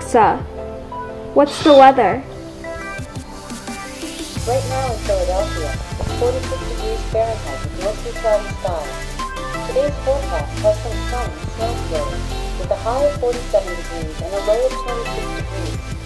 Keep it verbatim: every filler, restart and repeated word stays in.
Alexa, what's the weather? Right now in Philadelphia, it's forty-six degrees Fahrenheit with mostly cloudy skies. Today's forecast has some sun and snow flurries, with a high of forty-seven degrees and a low of twenty-six degrees.